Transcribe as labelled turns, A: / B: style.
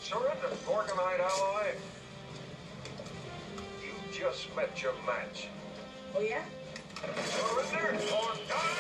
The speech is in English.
A: Surrender, Gorgonite alloy. You just met your match.
B: Oh, yeah?
A: Surrender or die!